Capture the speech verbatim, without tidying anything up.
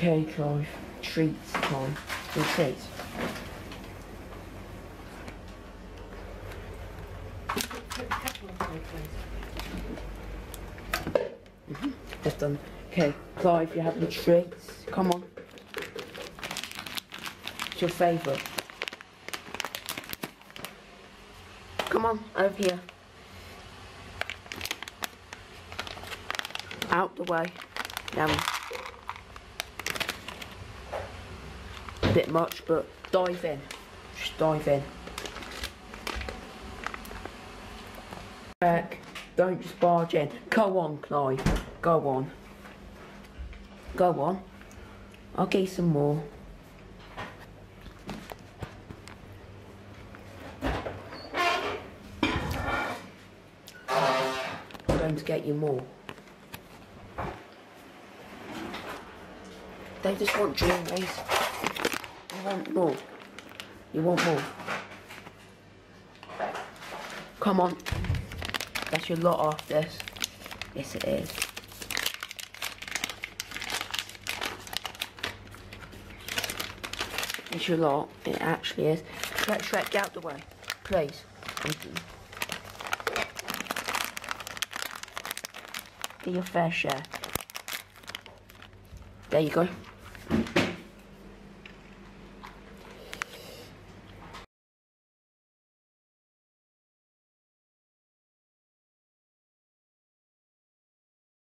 Okay, Clive. Treats time. Your treats. Mm-hmm. That's done. Okay, Clive, you're having treats. Come on. It's your favourite. Come on, over here. Out the way. Now. A bit much, but dive in. Just dive in. Back. Don't just barge in. Go on, Clive. Go on. Go on. I'll get you some more. I'm going to get you more. They just want jewelries. You want more. You want more. Come on. That's your lot off this. Yes, it is. It's your lot. It actually is. Shrek, Shrek, get out the way. Please. Thank you. Get your fair share. There you go.